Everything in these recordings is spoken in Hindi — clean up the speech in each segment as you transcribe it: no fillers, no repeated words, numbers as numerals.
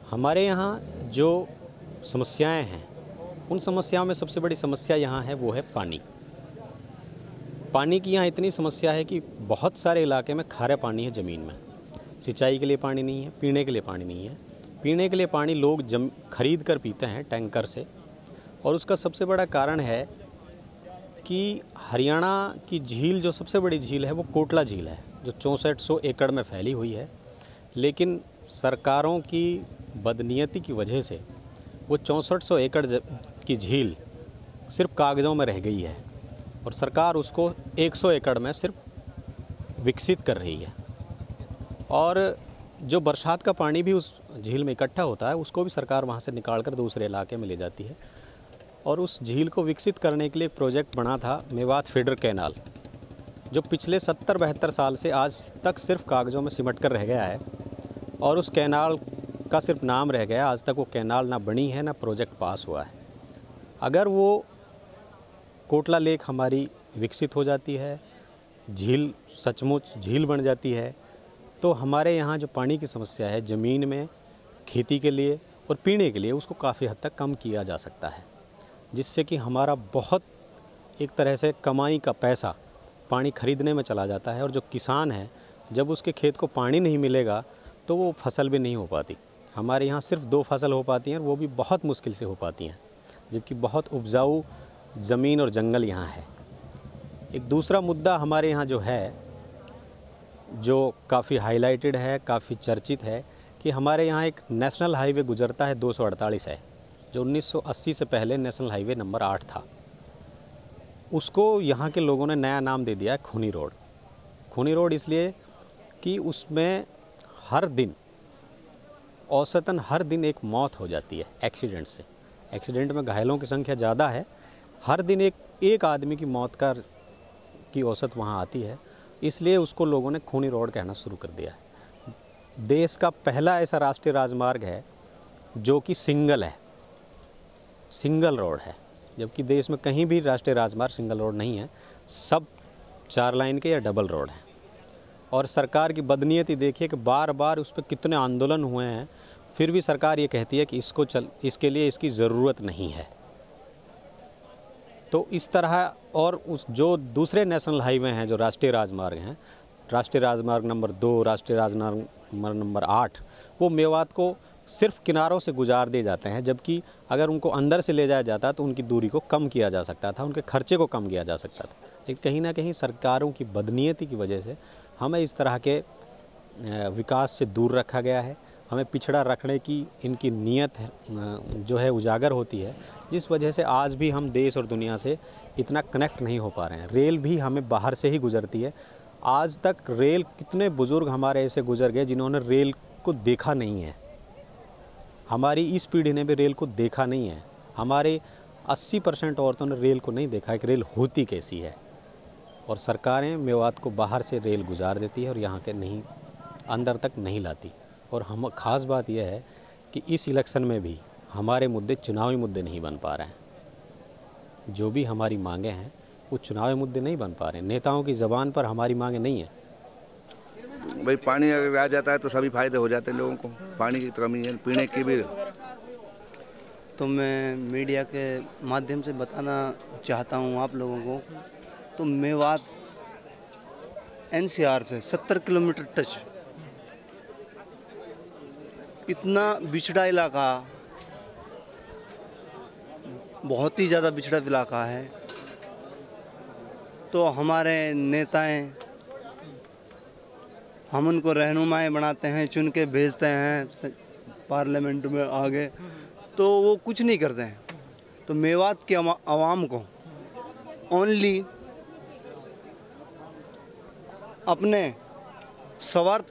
हमारे यहाँ जो समस्याएं हैं, उन समस्याओं में सबसे बड़ी समस्या यहाँ है वो है पानी। पानी की यहाँ इतनी समस्या है कि बहुत सारे इलाके में खारा पानी है ज़मीन में। सिंचाई के लिए पानी नहीं है, पीने के लिए पानी नहीं है। पीने के लिए पानी लोग खरीद कर पीते हैं टैंकर से, और उसका सबसे बड़ा कारण है कि हरियाणा की झील, जो सबसे बड़ी झील है वो कोटला झील है, जो 6400 एकड़ में फैली हुई है। लेकिन सरकारों की बदनीयती की वजह से वो 6400 एकड़ की झील सिर्फ कागज़ों में रह गई है, और सरकार उसको 100 एकड़ में सिर्फ विकसित कर रही है। और जो बरसात का पानी भी उस झील में इकट्ठा होता है, उसको भी सरकार वहाँ से निकाल कर दूसरे इलाके में ले जाती है। और उस झील को विकसित करने के लिए एक प्रोजेक्ट बना था, मेवात फीडर कैनाल, जो पिछले 70-72 साल से आज तक सिर्फ कागज़ों में सिमट कर रह गया है, और उस कैनाल का सिर्फ नाम रह गया। आज तक वो कैनाल ना बनी है, ना प्रोजेक्ट पास हुआ है। अगर वो कोटला लेक हमारी विकसित हो जाती है, झील सचमुच झील बन जाती है, तो हमारे यहाँ जो पानी की समस्या है ज़मीन में खेती के लिए और पीने के लिए, उसको काफ़ी हद तक कम किया जा सकता है, जिससे कि हमारा बहुत एक तरह से कमाई का पैसा पानी खरीदने में चला जाता है। और जो किसान है, जब उसके खेत को पानी नहीं मिलेगा तो वो फसल भी नहीं हो पाती। हमारे यहाँ सिर्फ 2 फसल हो पाती हैं, वो भी बहुत मुश्किल से हो पाती हैं, जबकि बहुत उपजाऊ ज़मीन और जंगल यहाँ है। एक दूसरा मुद्दा हमारे यहाँ जो है, जो काफ़ी हाईलाइटेड है, काफ़ी चर्चित है, कि हमारे यहाँ एक नेशनल हाईवे गुजरता है 248 है, जो 1980 से पहले नेशनल हाईवे नंबर 8 था। उसको यहाँ के लोगों ने नया नाम दे दिया है खूनी रोड। खूनी रोड इसलिए कि उसमें हर दिन, औसतन हर दिन एक मौत हो जाती है एक्सीडेंट से। एक्सीडेंट में घायलों की संख्या ज़्यादा है, हर दिन एक आदमी की मौत की औसत वहाँ आती है, इसलिए उसको लोगों ने खूनी रोड कहना शुरू कर दिया है। देश का पहला ऐसा राष्ट्रीय राजमार्ग है जो कि सिंगल रोड है, जबकि देश में कहीं भी राष्ट्रीय राजमार्ग सिंगल रोड नहीं है, सब 4 लाइन के या डबल रोड हैं। और सरकार की बदनीयती देखिए कि बार बार उस पर कितने आंदोलन हुए हैं, फिर भी सरकार ये कहती है कि इसके लिए इसकी ज़रूरत नहीं है। तो इस तरह, और उस जो दूसरे नेशनल हाईवे हैं, जो राष्ट्रीय राजमार्ग हैं, राष्ट्रीय राजमार्ग नंबर 2, राष्ट्रीय राजमार्ग नंबर 8, वो मेवात को सिर्फ किनारों से गुजार दिए जाते हैं, जबकि अगर उनको अंदर से ले जाया जाता तो उनकी दूरी को कम किया जा सकता था, उनके खर्चे को कम किया जा सकता था। लेकिन कहीं ना कहीं सरकारों की बदनीयती की वजह से हमें इस तरह के विकास से दूर रखा गया है। हमें पिछड़ा रखने की इनकी नीयत है, जो है उजागर होती है, जिस वजह से आज भी हम देश और दुनिया से इतना कनेक्ट नहीं हो पा रहे हैं। रेल भी हमें बाहर से ही गुजरती है। आज तक रेल, कितने बुज़ुर्ग हमारे ऐसे गुजर गए जिन्होंने रेल को देखा नहीं है। हमारी इस पीढ़ी ने भी रेल को देखा नहीं है। हमारे 80% औरतों ने रेल को नहीं देखा है कि रेल होती कैसी है। और सरकारें मेवात को बाहर से रेल गुजार देती है और यहाँ के नहीं, अंदर तक नहीं लाती। और हम ख़ास बात यह है कि इस इलेक्शन में भी हमारे मुद्दे चुनावी मुद्दे नहीं बन पा रहे हैं। जो भी हमारी मांगे हैं वो चुनावी मुद्दे नहीं बन पा रहे हैं। नेताओं की ज़बान पर हमारी मांगे नहीं है। भाई पानी अगर आ जाता है तो सभी फायदे हो जाते हैं लोगों को। पानी की कमी है, पीने की भी। तो मैं मीडिया के माध्यम से बताना चाहता हूँ आप लोगों को, तो मेवात NCR से 70 किलोमीटर टच, इतना बिछड़ा इलाका, बहुत ही ज़्यादा बिछड़ा इलाका है। तो हमारे नेताएं, हम उनको रहनुमाएं बनाते हैं, चुन के भेजते हैं पार्लियामेंट में आगे, तो वो कुछ नहीं करते हैं। तो मेवात के आवाम को ओनली अपने स्वार्थ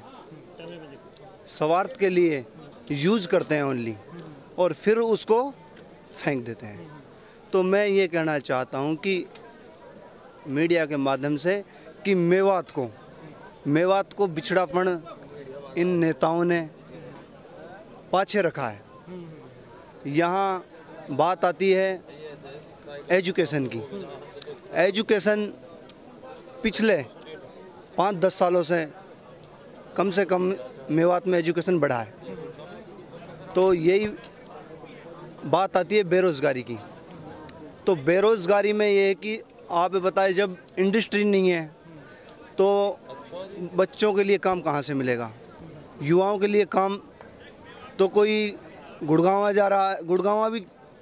के लिए यूज़ करते हैं ओनली, और फिर उसको फेंक देते हैं। तो मैं ये कहना चाहता हूँ कि मीडिया के माध्यम से कि मेवात को बिछड़ापन इन नेताओं ने पाछे रखा है। यहाँ बात आती है एजुकेशन की। एजुकेशन पिछले 5-10 सालों से कम मेवात में एजुकेशन बढ़ा है। तो यही बात आती है बेरोज़गारी की। तो बेरोज़गारी में ये है कि आप बताएं, जब इंडस्ट्री नहीं है तो बच्चों के लिए काम कहाँ से मिलेगा, युवाओं के लिए काम। तो कोई गुड़गांव जा रहा है, गुड़गांव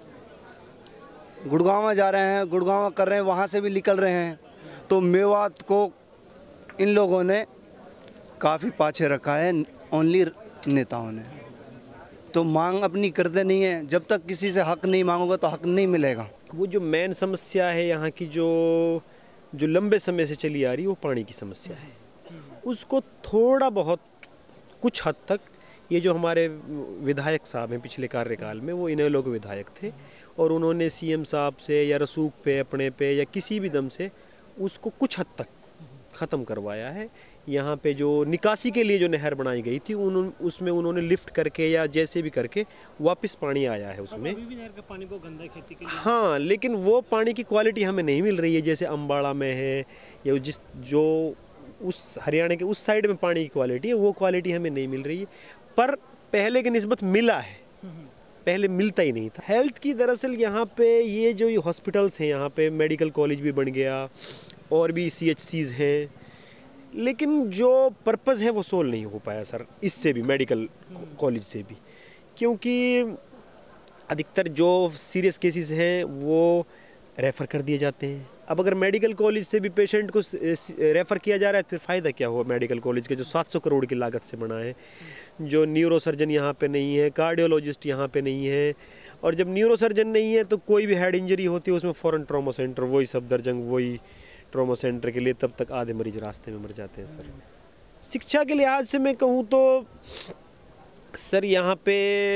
जा रहे हैं, गुड़गांव कर रहे हैं, वहाँ से भी निकल रहे हैं। तो मेवात को इन लोगों ने काफ़ी पाछे रखा है, ओनली नेताओं ने। तो मांग अपनी करते नहीं है। जब तक किसी से हक नहीं मांगोगे तो हक नहीं मिलेगा। वो जो मेन समस्या है यहाँ की, जो लंबे समय से चली आ रही है, वो पानी की समस्या है। उसको थोड़ा बहुत कुछ हद तक ये जो हमारे विधायक साहब हैं पिछले कार्यकाल में, वो इनेलो के विधायक थे और उन्होंने सीएम साहब से या रसूख पे अपने पे या किसी भी दम से उसको कुछ हद तक ख़त्म करवाया है। यहाँ पे जो निकासी के लिए जो नहर बनाई गई थी उसमें उन्होंने लिफ्ट करके या जैसे भी करके वापस पानी आया है उसमें। अभी भी नहर का पानी बहुत गंदा है खेती के लिए। हाँ, लेकिन वो पानी की क्वालिटी हमें नहीं मिल रही है जैसे अम्बाड़ा में है या जो उस हरियाणा के उस साइड में पानी की क्वालिटी है, वो क्वालिटी हमें नहीं मिल रही है। पर पहले की निस्बत मिला है, पहले मिलता ही नहीं था। हेल्थ की दरअसल यहाँ पे ये जो हॉस्पिटल्स हैं, यहाँ पे मेडिकल कॉलेज भी बन गया और भी CHCs हैं, लेकिन जो पर्पज़ है वो सोल्व नहीं हो पाया सर, इससे भी मेडिकल कॉलेज से भी, क्योंकि अधिकतर जो सीरियस केसेस हैं वो रेफ़र कर दिए जाते हैं। अब अगर मेडिकल कॉलेज से भी पेशेंट को रेफ़र किया जा रहा है, फिर फ़ायदा क्या हुआ मेडिकल कॉलेज के जो 700 करोड़ की लागत से बना है। जो न्यूरोसर्जन यहाँ पे नहीं है, कार्डियोलॉजिस्ट यहाँ पे नहीं है, और जब न्यूरोसर्जन नहीं है तो कोई भी हेड इंजरी होती है उसमें फ़ौरन ट्रॉमा सेंटर, वही सफदरजंग, वही ट्रॉमा सेंटर के लिए, तब तक आधे मरीज रास्ते में मर जाते हैं सर। शिक्षा के लिहाज से मैं कहूँ तो सर यहाँ पे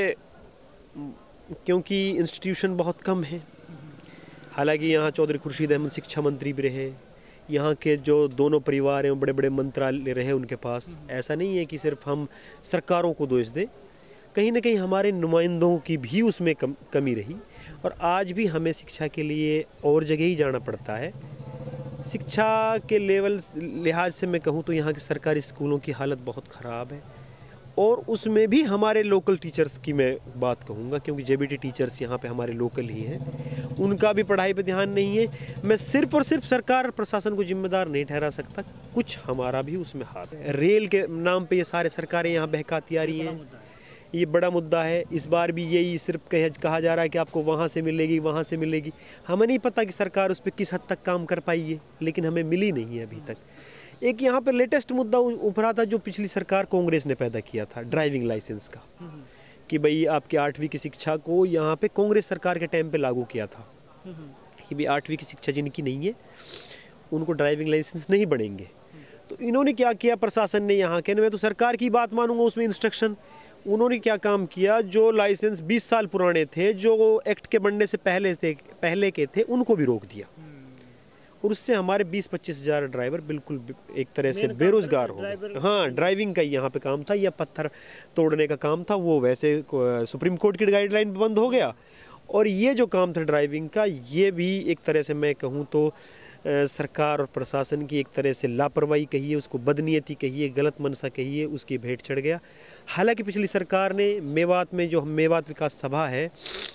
क्योंकि इंस्टीट्यूशन बहुत कम है, हालांकि यहाँ चौधरी खुर्शीद अहमद शिक्षा मंत्री भी रहे, यहाँ के जो दोनों परिवार हैं बड़े बड़े मंत्रालय रहे उनके पास। ऐसा नहीं है कि सिर्फ हम सरकारों को दोष दें, कहीं ना कहीं हमारे नुमाइंदों की भी उसमें कमी रही, और आज भी हमें शिक्षा के लिए और जगह ही जाना पड़ता है। शिक्षा के लिहाज से मैं कहूँ तो यहाँ के सरकारी स्कूलों की हालत बहुत ख़राब है, और उसमें भी हमारे लोकल टीचर्स की मैं बात कहूँगा, क्योंकि JBT टीचर्स यहाँ पे हमारे लोकल ही हैं, उनका भी पढ़ाई पे ध्यान नहीं है। मैं सिर्फ और सिर्फ सरकार प्रशासन को जिम्मेदार नहीं ठहरा सकता, कुछ हमारा भी उसमें हाथ है। रेल के नाम पे ये सारे सरकारें यहाँ बहकाती आ रही हैं, ये बड़ा मुद्दा है। इस बार भी यही सिर्फ कहा जा रहा है कि आपको वहाँ से मिलेगी, वहाँ से मिलेगी। हमें नहीं पता कि सरकार उस पर किस हद तक काम कर पाई है, लेकिन हमें मिली नहीं है अभी तक। एक यहाँ पर लेटेस्ट मुद्दा उभरा था जो पिछली सरकार कांग्रेस ने पैदा किया था, ड्राइविंग लाइसेंस का, कि भाई आपके 8वीं की शिक्षा को यहाँ पे कांग्रेस सरकार के टाइम पे लागू किया था कि भाई 8वीं की शिक्षा जिनकी नहीं है उनको ड्राइविंग लाइसेंस नहीं बनेंगे। तो इन्होंने क्या किया, प्रशासन ने यहाँ के, मैं तो सरकार की बात मानूंगा उसमें इंस्ट्रक्शन, उन्होंने क्या काम किया, जो लाइसेंस 20 साल पुराने थे, जो एक्ट के बनने से पहले के थे, उनको भी रोक दिया, और उससे हमारे 20-25 हज़ार ड्राइवर बिल्कुल एक तरह से बेरोजगार हो गए। हाँ, ड्राइविंग का यहाँ पे काम था या पत्थर तोड़ने का काम था, वो वैसे सुप्रीम कोर्ट की गाइडलाइन बंद हो गया, और ये जो काम था ड्राइविंग का, ये भी एक तरह से मैं कहूँ तो सरकार और प्रशासन की एक तरह से लापरवाही कहिए, उसको बदनीयती कहिए, गलत मनसा कहिए, उसकी भेंट चढ़ गया। हालांकि पिछली सरकार ने मेवात में जो मेवात विकास सभा है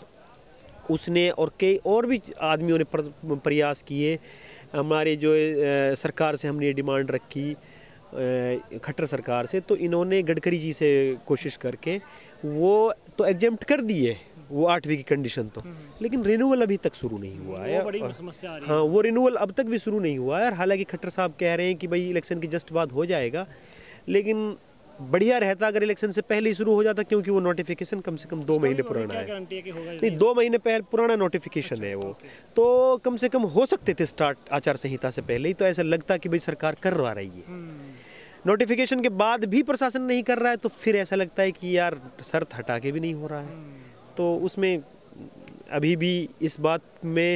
उसने और कई और भी आदमियों ने प्रयास किए। हमारे जो सरकार से हमने ये डिमांड रखी, खट्टर सरकार से, तो इन्होंने गडकरी जी से कोशिश करके वो तो एग्जेम्प्ट कर दिए वो 8वीं की कंडीशन, तो लेकिन रिन्यूअल अभी तक शुरू नहीं हुआ है। बड़ी समस्या आ रही है। हाँ, वो रिन्यूअल अब तक भी शुरू नहीं हुआ है, और हालांकि खट्टर साहब कह रहे हैं कि भाई इलेक्शन के जस्ट बाद हो जाएगा, लेकिन बढ़िया रहता अगर इलेक्शन से पहले ही शुरू हो जाता, क्योंकि वो नोटिफिकेशन कम से कम 2 महीने पुराना है। नहीं, 2 महीने पहले पुराना नोटिफिकेशन है वो, तो कम से कम हो सकते थे स्टार्ट आचार संहिता से पहले ही, तो ऐसा लगता कि भाई सरकार करवा रही है। नोटिफिकेशन के बाद भी प्रशासन नहीं कर रहा है, तो फिर ऐसा लगता है कि यार शर्त हटा के भी नहीं हो रहा है। तो उसमें अभी भी इस बात में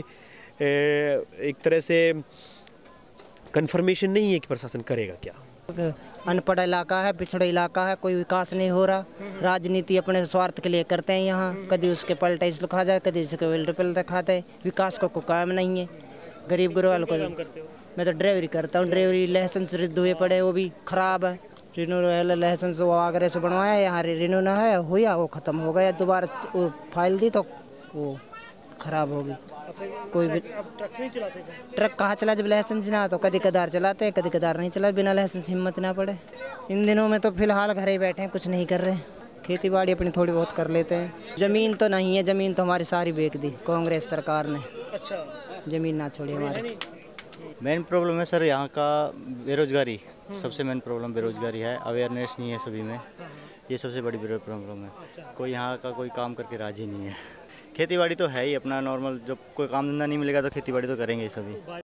एक तरह से कंफर्मेशन नहीं है कि प्रशासन करेगा क्या। अनपढ़ इलाका है, पिछड़ा इलाका है, कोई विकास नहीं हो रहा। राजनीति अपने स्वार्थ के लिए करते हैं यहाँ, कभी उसके पलटे लिखा जाए, कभी उसके उल्टे पलटे खाते। विकास को कोई काम नहीं है गरीब गुरबाल को। मैं तो ड्राइवरी करता हूँ, ड्राइवरी लाइसेंस रद्द हुए पड़े, वो भी खराब है। रिनो लाइसेंस वो आगरे से बनवाया, यहाँ रिनो ना है हुआ, वो ख़त्म हो गया, दोबारा वो फाइल दी तो वो ख़राब हो गई। कोई भी ट्रक नहीं चलाते क्या? ट्रक कहाँ चला जब लाइसेंस ना, तो कभी कदार चलाते हैं, कभी कदार नहीं चला, बिना लाइसेंस हिम्मत ना पड़े। इन दिनों में तो फिलहाल घर ही बैठे हैं, कुछ नहीं कर रहे, खेती बाड़ी अपनी थोड़ी बहुत कर लेते हैं। ज़मीन तो नहीं है, ज़मीन तो हमारी सारी बेच दी कांग्रेस सरकार ने, अच्छा, ज़मीन ना छोड़ी हमारी। मेन प्रॉब्लम है सर यहाँ का बेरोजगारी, सबसे मेन प्रॉब्लम बेरोजगारी है, अवेयरनेस नहीं है सभी में, ये सबसे बड़ी प्रॉब्लम है। कोई यहाँ का कोई काम करके राजी नहीं है। खेती बाड़ी तो है ही अपना नॉर्मल, जब कोई काम धंधा नहीं मिलेगा तो खेती बाड़ी तो करेंगे ही सभी।